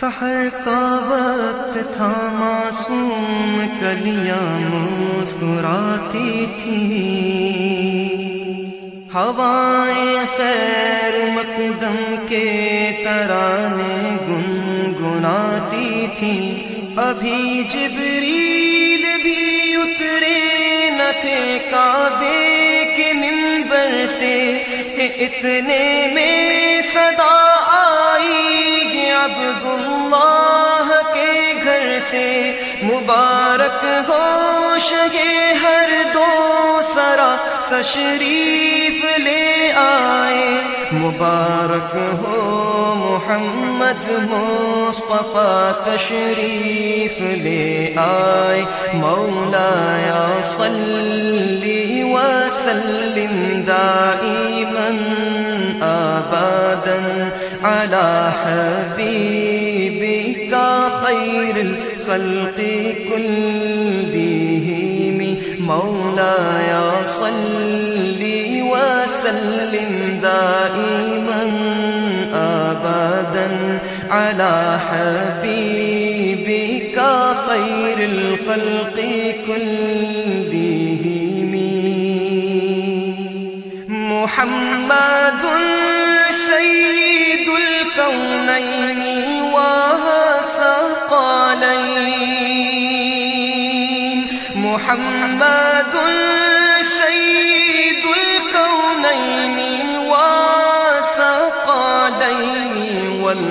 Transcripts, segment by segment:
سحر کا وقت تھا، معصوم کلیاں مسکراتی تھیں، ہوائیں خیر مقدم کے ترانے گنگناتی تھیں۔ ابھی جبریل بھی اترے نہ تھے کعبے کے منبر سے کہ اتنے میں صدا آئی عبداللہ کے گھر سے، مبارک ہو شگے ہر دو سرا تشریف لے آئے، مبارک ہو محمد مصطفیٰ تشریف لے آئے۔ مولایا صلی وسلم دائما ابدا علی حبیبک خیر الخلق کلہم، مولایا صلی وسلم دائما ابدا علی حبیبک خیر الخلق کلہم۔ محمد سید الکونین والثقلین، محمد سید الکونین والثقلین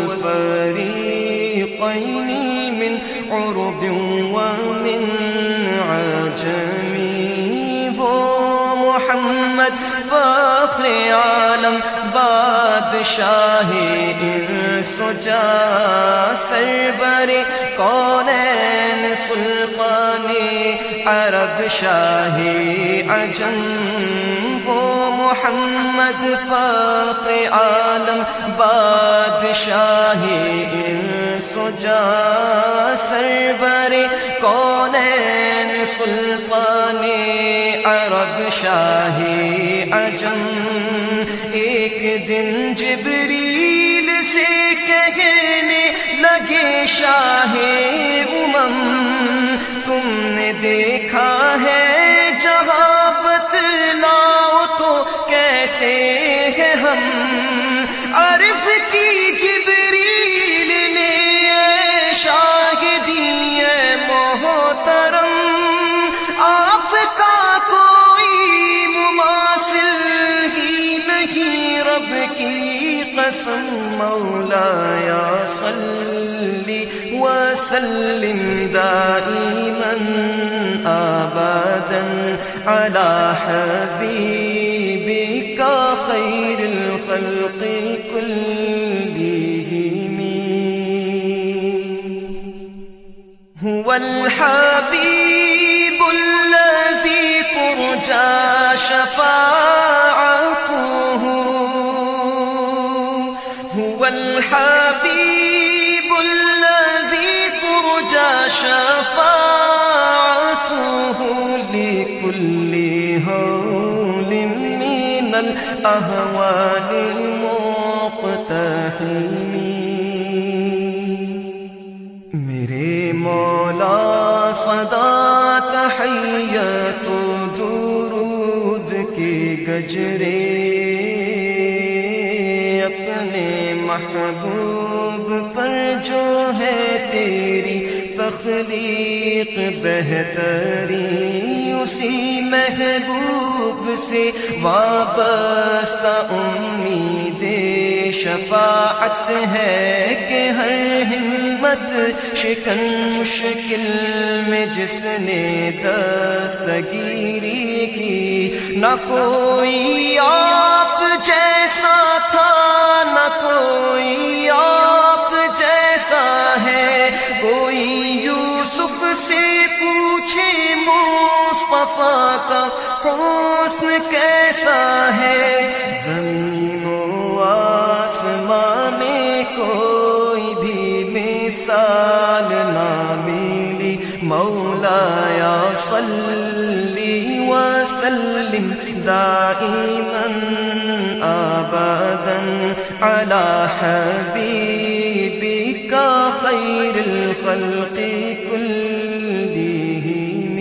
والفریقین من عرب ومن عجم، وہ محمد فخر عالم بادشاہ انس و جاں سرور کونین سلطان عرب شاہ عجم، وہ محمد فخر عالم بادشاہ انس و جاں سرور کونین سلطان عرب شاہ عجم۔ ایک دن جبریل سے کہنے لگے شاہ امم، تم نے دیکھا ہے جہاں بتلاؤ تو کیسے ہیں ہم؟ عرض کی جبریل نے شاہدی محترم، آپ کا کوئی مماثل ہی نہیں رب کی قسم، مولایا صلی وسلم دائما ابدا علی حبیبک خیر الخلق کلہم۔ هو الحبیب الذی ترجى شفاعته، هو الحبیب الذی ترجى شفاعته لكل هول من الأهوال المقتحم۔ میرے مولا صدا تحیت و درود کے گجرے اپنے محبوب پر جو ہے تیری تخلیق بہتری، اسی محبوب سے وابستہ امید شفاعت ہے کہ ہر ہمت شکن مشکل میں جس نے دستگیری کی، نہ کوئی آپ جیسا تھا نہ کوئی آپ جیسا ہے، کوئی یوسف سے پوچھے مصطفیٰ کا حسن کیسا ہے، زمین و آسمان میں کوئی بھی مثال نہ ملی، مولایا صلی وسلم دائما ابدا علی حبیبک خیر الخلق كلهم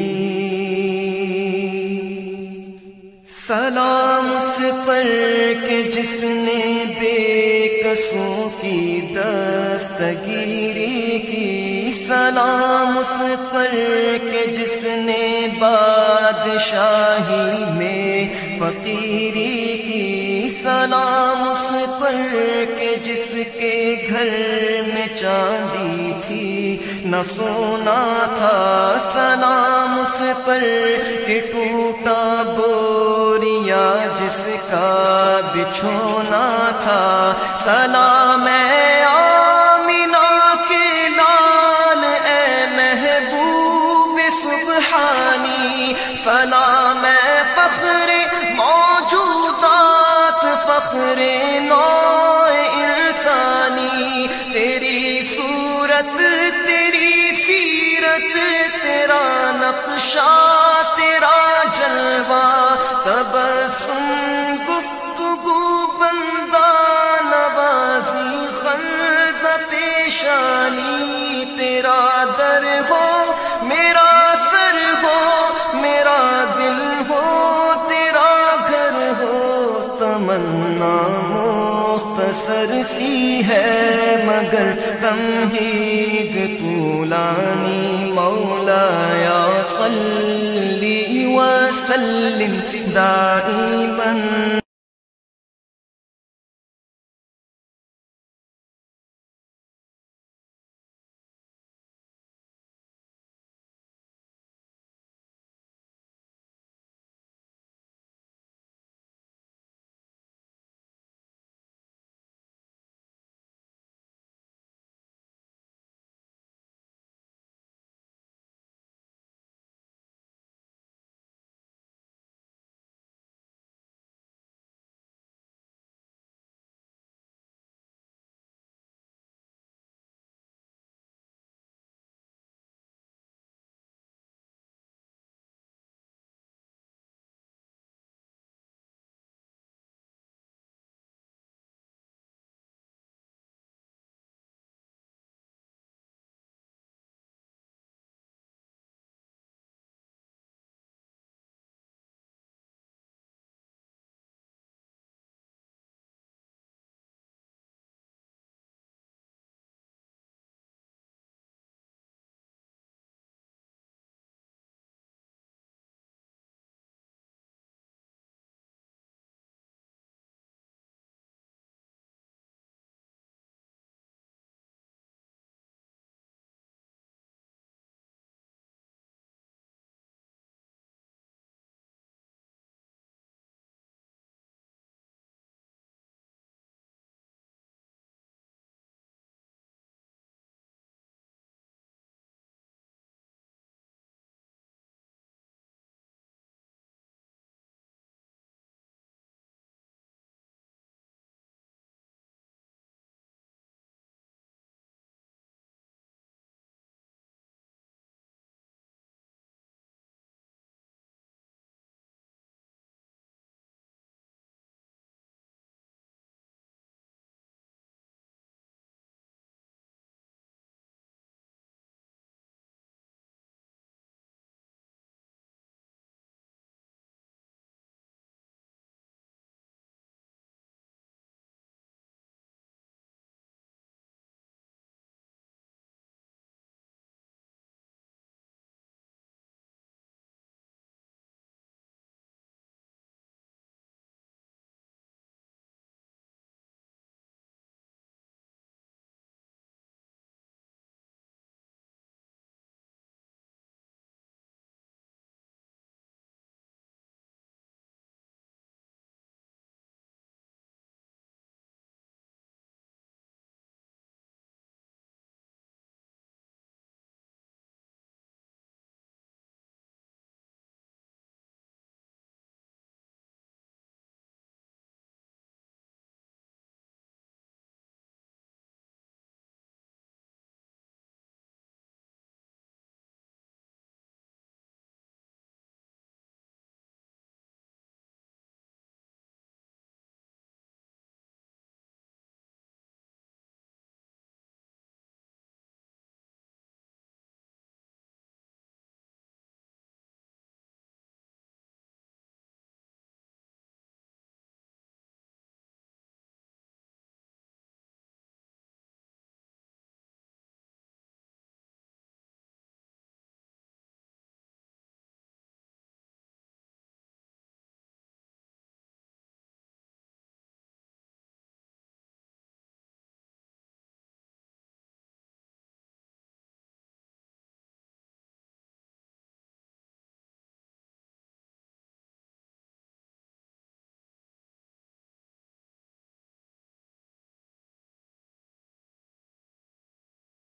سلام اس پر کہ جس نے بے قصوں کی دستگیری کی، سلام اس پر کہ جس نے بادشاہی میں فقیری کی، سلام اس پر کہ جس کے گھر میں چاندی تھی نہ سونا تھا، سلام اس پر کہ ٹوٹا بوریا جس کا بچھونا تھا، سلام اے آمینہ کے لال اے محبوب سبحانی، سلام اے فخر موجودات فخر نوع انسانی، تیری صورت تیری سیرت تیرا نقشہ تیرا جلوہ، تبسم گفتگو بندہ نوازی خلد پیشانی، تیرا در ہو میرا سر ہو میرا دل ہو تیرا گھر ہو، تمنا مختصر سی ہے مگر تمہید طولانی، مولایا صلی وسلم دائما